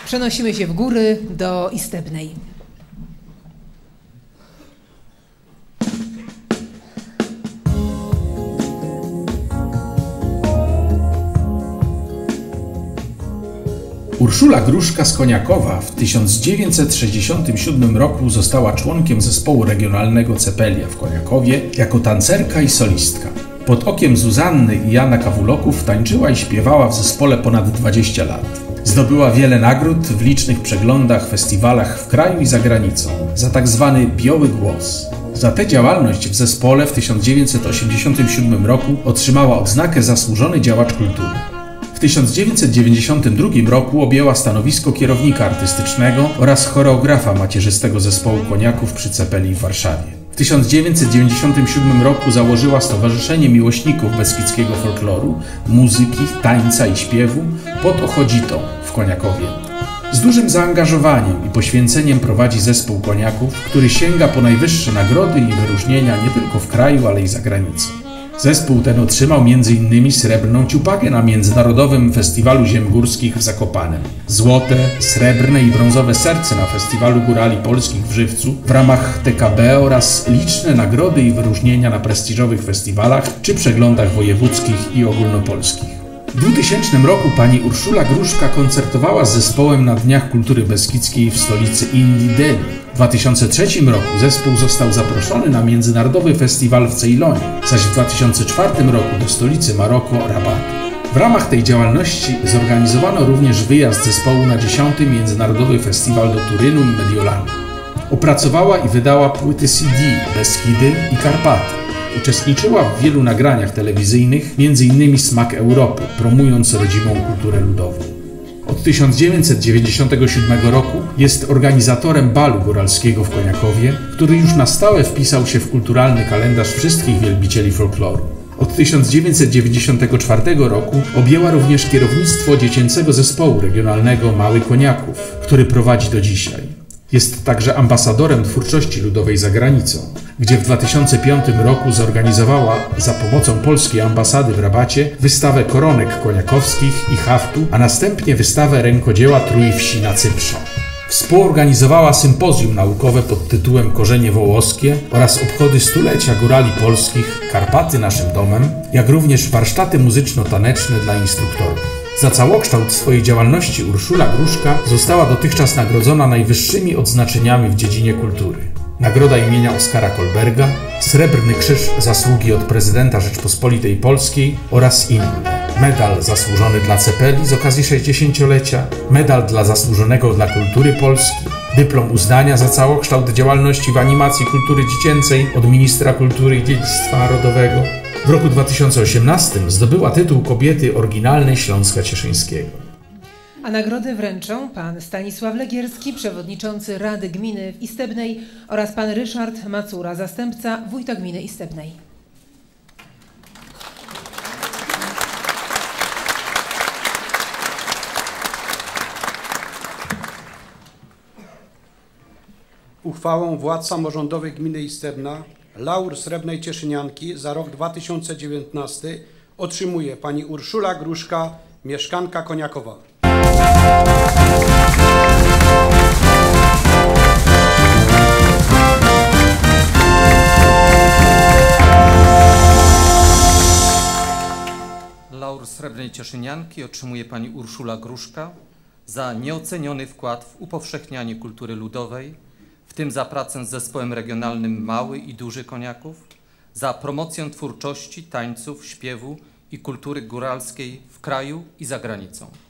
Przenosimy się w góry do Istebnej. Urszula Gruszka z Koniakowa w 1967 roku została członkiem zespołu regionalnego Cepelia w Koniakowie jako tancerka i solistka. Pod okiem Zuzanny i Jana Kawuloków tańczyła i śpiewała w zespole ponad 20 lat. Zdobyła wiele nagród w licznych przeglądach, festiwalach w kraju i za granicą za tak zwany biały głos. Za tę działalność w zespole w 1987 roku otrzymała odznakę Zasłużony Działacz Kultury. W 1992 roku objęła stanowisko kierownika artystycznego oraz choreografa macierzystego zespołu Koniaków przy Cepeli w Warszawie. W 1997 roku założyła Stowarzyszenie Miłośników Beskidzkiego Folkloru, Muzyki, Tańca i Śpiewu pod Ochodzitą w Koniakowie. Z dużym zaangażowaniem i poświęceniem prowadzi zespół Koniaków, który sięga po najwyższe nagrody i wyróżnienia nie tylko w kraju, ale i za granicą. Zespół ten otrzymał m.in. srebrną ciupagę na Międzynarodowym Festiwalu Ziem Górskich w Zakopanem, złote, srebrne i brązowe serce na Festiwalu Górali Polskich w Żywcu w ramach TKB oraz liczne nagrody i wyróżnienia na prestiżowych festiwalach czy przeglądach wojewódzkich i ogólnopolskich. W 2000 roku pani Urszula Gruszka koncertowała z zespołem na Dniach Kultury Beskidzkiej w stolicy Indii, Delhi. W 2003 roku zespół został zaproszony na międzynarodowy festiwal w Ceylonie, zaś w 2004 roku do stolicy Maroko, Rabatu. W ramach tej działalności zorganizowano również wyjazd zespołu na 10. Międzynarodowy Festiwal do Turynu i Mediolanu. Opracowała i wydała płyty CD Beskidy i Karpaty. Uczestniczyła w wielu nagraniach telewizyjnych, m.in. Smak Europy, promując rodzimą kulturę ludową. Od 1997 roku jest organizatorem balu góralskiego w Koniakowie, który już na stałe wpisał się w kulturalny kalendarz wszystkich wielbicieli folkloru. Od 1994 roku objęła również kierownictwo dziecięcego zespołu regionalnego Mały Koniaków, który prowadzi do dzisiaj. Jest także ambasadorem twórczości ludowej za granicą, gdzie w 2005 roku zorganizowała za pomocą polskiej ambasady w Rabacie wystawę koronek koniakowskich i haftu, a następnie wystawę rękodzieła Trójwsi na Cyprze. Współorganizowała sympozjum naukowe pod tytułem Korzenie Wołoskie oraz obchody stulecia górali polskich Karpaty naszym domem, jak również warsztaty muzyczno-taneczne dla instruktorów. Za całokształt swojej działalności Urszula Gruszka została dotychczas nagrodzona najwyższymi odznaczeniami w dziedzinie kultury. Nagroda imienia Oskara Kolberga, Srebrny Krzyż Zasługi od Prezydenta Rzeczpospolitej Polskiej oraz inne. Medal zasłużony dla Cepeli z okazji 60-lecia, medal dla zasłużonego dla kultury Polski, dyplom uznania za całokształt działalności w animacji kultury dziecięcej od Ministra Kultury i Dziedzictwa Narodowego. W roku 2018 zdobyła tytuł kobiety oryginalnej Śląska Cieszyńskiego. A nagrody wręczą pan Stanisław Legierski, przewodniczący Rady Gminy w Istebnej oraz pan Ryszard Macura, zastępca wójta gminy Istebnej. Uchwałą władz samorządowych gminy Istebna laur Srebrnej Cieszynianki za rok 2019 otrzymuje pani Urszula Gruszka, mieszkanka Koniakowa. Laur Srebrnej Cieszynianki otrzymuje pani Urszula Gruszka za nieoceniony wkład w upowszechnianie kultury ludowej, w tym za pracę z zespołem regionalnym Mały i Duży Koniaków, za promocję twórczości, tańców, śpiewu i kultury góralskiej w kraju i za granicą.